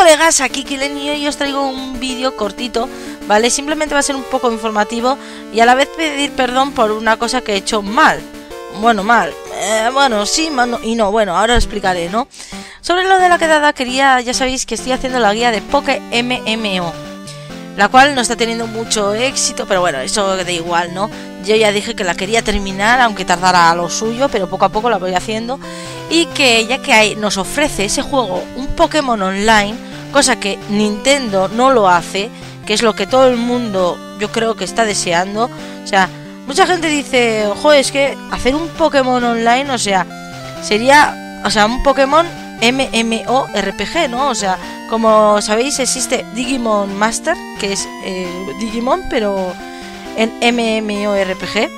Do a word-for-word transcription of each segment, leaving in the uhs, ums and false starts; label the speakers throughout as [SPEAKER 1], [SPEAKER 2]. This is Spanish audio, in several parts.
[SPEAKER 1] colegas, aquí Kilenio y os traigo un vídeo cortito, ¿vale? Simplemente va a ser un poco informativo y a la vez pedir perdón por una cosa que he hecho mal. Bueno, mal, eh, bueno, sí, mal y no, bueno, ahora lo explicaré, ¿no? Sobre lo de la quedada quería, ya sabéis que estoy haciendo la guía de Poké M M O, la cual no está teniendo mucho éxito, pero bueno, eso da igual, ¿no? Yo ya dije que la quería terminar, aunque tardara lo suyo, pero poco a poco la voy haciendo. Y que ya que hay, nos ofrece ese juego un Pokémon Online, cosa que Nintendo no lo hace, que es lo que todo el mundo yo creo que está deseando. O sea, mucha gente dice, ojo, es que hacer un Pokémon Online, o sea, sería, o sea, un Pokémon MMORPG, ¿no? O sea, como sabéis existe Digimon Master, que es eh, Digimon, pero en MMORPG.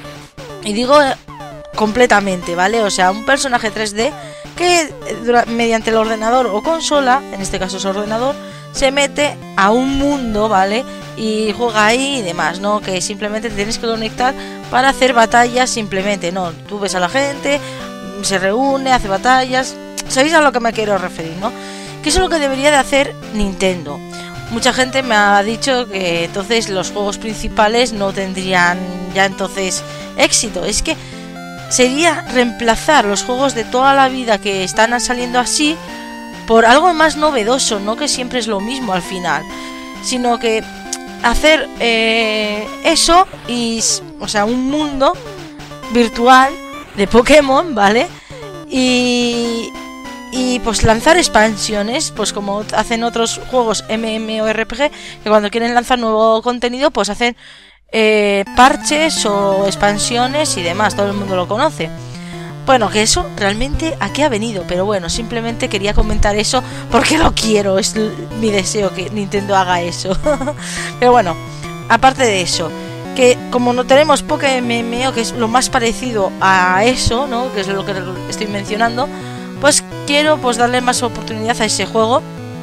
[SPEAKER 1] Y digo eh, completamente, ¿vale? O sea, un personaje tres D que eh, mediante el ordenador o consola, en este caso es ordenador, se mete a un mundo, ¿vale? Y juega ahí y demás, ¿no? Que simplemente te tienes que conectar para hacer batallas simplemente, ¿no? Tú ves a la gente, se reúne, hace batallas. ¿Sabéis a lo que me quiero referir, no? Que eso es lo que debería de hacer Nintendo. Mucha gente me ha dicho que entonces los juegos principales no tendrían ya entonces éxito. Es que sería reemplazar los juegos de toda la vida que están saliendo así por algo más novedoso, no que siempre es lo mismo al final, sino que hacer eh, eso y, o sea, un mundo virtual de Pokémon, ¿vale? Y... Y pues lanzar expansiones, pues como hacen otros juegos MMORPG, que cuando quieren lanzar nuevo contenido, pues hacen eh, parches o expansiones y demás, todo el mundo lo conoce. Bueno, que eso realmente a qué ha venido, pero bueno, simplemente quería comentar eso porque lo quiero, es mi deseo que Nintendo haga eso. Pero bueno, aparte de eso, que como no tenemos Poké M M O, que es lo más parecido a eso, ¿no? Que es lo que estoy mencionando, pues quiero pues darle más oportunidad a ese juego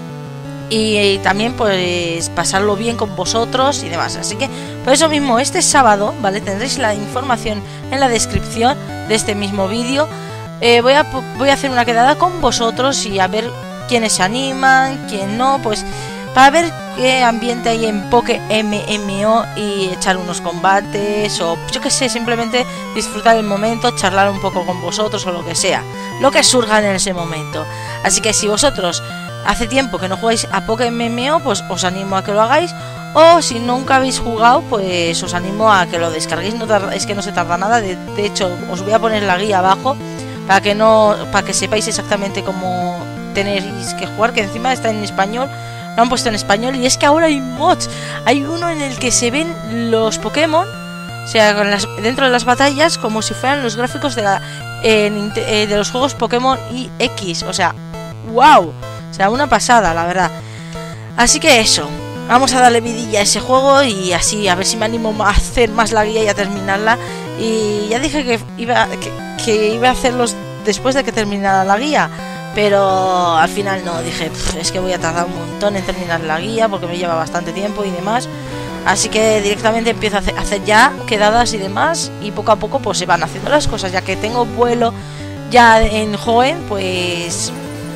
[SPEAKER 1] y, y también pues pasarlo bien con vosotros y demás. Así que por eso mismo este sábado, ¿vale? Tendréis la información en la descripción de este mismo vídeo. Eh, voy a voy a hacer una quedada con vosotros y a ver quiénes se animan, quién no, pues para ver qué ambiente hay en Poké M M O y echar unos combates o yo que sé, simplemente disfrutar el momento, charlar un poco con vosotros o lo que sea, lo que surja en ese momento. Así que si vosotros hace tiempo que no jugáis a Poké M M O, pues os animo a que lo hagáis, o si nunca habéis jugado, pues os animo a que lo descarguéis. No tarda, es que no se tarda nada, de, de hecho os voy a poner la guía abajo para que no para que sepáis exactamente cómo tenéis que jugar, que encima está en español. Lo han puesto en español y es que ahora hay mods. Hay uno en el que se ven los Pokémon, o sea, con las, dentro de las batallas, como si fueran los gráficos de, la, eh, eh, de los juegos Pokémon I X. O sea, wow. O sea, una pasada, la verdad. Así que eso, vamos a darle vidilla a ese juego y así, a ver si me animo a hacer más la guía y a terminarla. Y ya dije que iba, que, que iba a hacerlos después de que terminara la guía, pero al final no, dije, es que voy a tardar un montón en terminar la guía porque me lleva bastante tiempo y demás. Así que directamente empiezo a hacer, a hacer ya quedadas y demás, y poco a poco pues se van haciendo las cosas, ya que tengo vuelo ya en Hoenn, pues,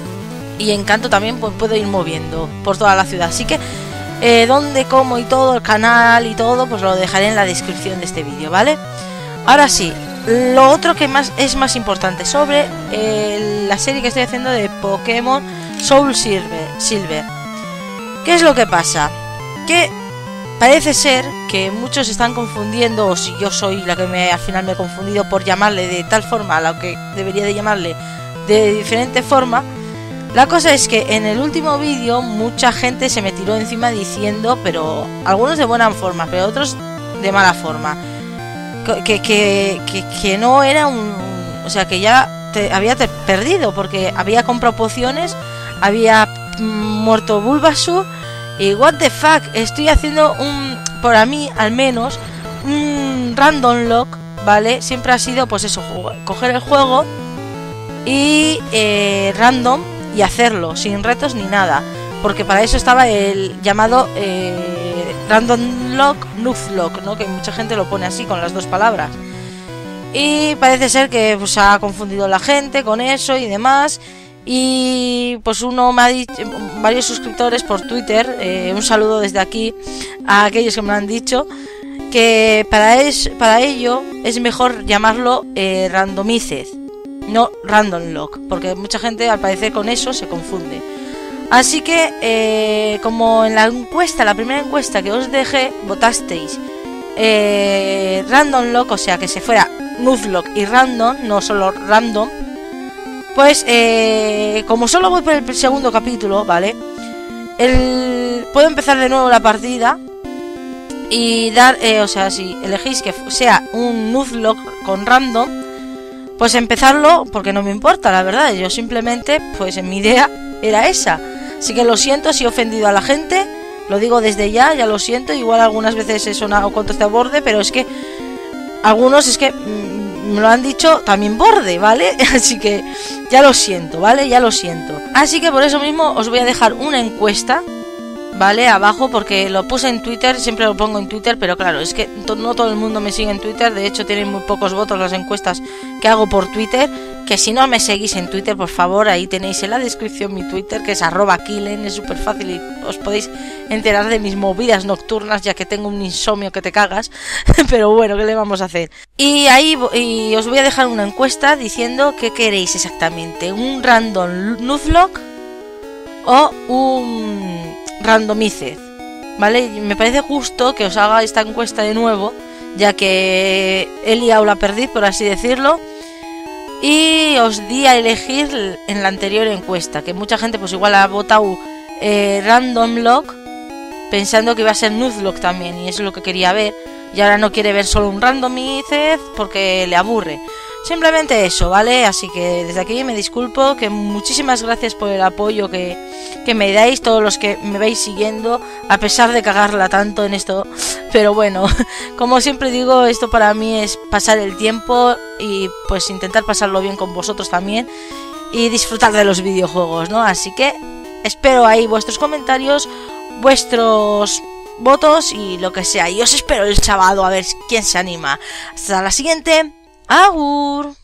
[SPEAKER 1] y en Kanto también, pues puedo ir moviendo por toda la ciudad. Así que eh, dónde, cómo y todo, el canal y todo, pues lo dejaré en la descripción de este vídeo, ¿vale? Ahora sí, lo otro que más es más importante sobre eh, la serie que estoy haciendo de Pokémon Soul Silver, Silver. ¿Qué es lo que pasa? Que parece ser que muchos están confundiendo, o si yo soy la que me, al final me he confundido por llamarle de tal forma a lo que debería de llamarle de diferente forma. La cosa es que en el último vídeo mucha gente se me tiró encima diciendo, pero algunos de buena forma, pero otros de mala forma, Que, que, que, que no era un... O sea, que ya te había te perdido porque había comprado pociones, había muerto Bulbasaur y what the fuck, estoy haciendo un... Por a mí, al menos, un random lock, ¿vale? Siempre ha sido, pues eso, coger el juego y eh, random y hacerlo, sin retos ni nada, porque para eso estaba el llamado... Eh, Random Lock, Nuzlocke, ¿no? Que mucha gente lo pone así con las dos palabras. Y parece ser que pues ha confundido la gente con eso y demás. Y pues uno me ha dicho, varios suscriptores por Twitter, eh, un saludo desde aquí a aquellos que me lo han dicho, que para, es, para ello es mejor llamarlo eh, randomiced, no random lock, porque mucha gente al parecer con eso se confunde. Así que eh, como en la encuesta, la primera encuesta que os dejé, votasteis eh, random lock, o sea que se fuera nuzlocke y random, no solo random, pues eh, como solo voy por el segundo capítulo, ¿vale? El, puedo empezar de nuevo la partida y dar, eh, o sea, si elegís que sea un nuzlocke con random, pues empezarlo, porque no me importa, la verdad. Yo simplemente, pues en mi idea era esa. Así que lo siento si he ofendido a la gente, lo digo desde ya, ya lo siento. Igual algunas veces he sonado contra este borde, pero es que algunos es que me lo han dicho también borde, ¿vale? Así que ya lo siento, ¿vale? Ya lo siento. Así que por eso mismo os voy a dejar una encuesta, ¿vale? Abajo, porque lo puse en Twitter, siempre lo pongo en Twitter, pero claro, es que no todo el mundo me sigue en Twitter. De hecho, tienen muy pocos votos las encuestas que hago por Twitter. Que si no me seguís en Twitter, por favor, ahí tenéis en la descripción mi Twitter, que es arroba killen, es súper fácil y os podéis enterar de mis movidas nocturnas, ya que tengo un insomnio que te cagas. Pero bueno, ¿qué le vamos a hacer? Y ahí y os voy a dejar una encuesta diciendo qué queréis exactamente, un random nuzlocke o un randomiced, ¿vale? Me parece justo que os haga esta encuesta de nuevo, ya que he liado la perdiz, por así decirlo. Y os di a elegir en la anterior encuesta, que mucha gente pues igual ha votado eh, random lock pensando que iba a ser nuzlocke también, y eso es lo que quería ver. Y ahora no quiere ver solo un randomiced porque le aburre. Simplemente eso, ¿vale? Así que desde aquí me disculpo, que muchísimas gracias por el apoyo que, que me dais, todos los que me vais siguiendo, a pesar de cagarla tanto en esto. Pero bueno, como siempre digo, esto para mí es pasar el tiempo y pues intentar pasarlo bien con vosotros también y disfrutar de los videojuegos, ¿no? Así que espero ahí vuestros comentarios, vuestros votos y lo que sea. Y os espero el sábado a ver quién se anima. Hasta la siguiente. Agur.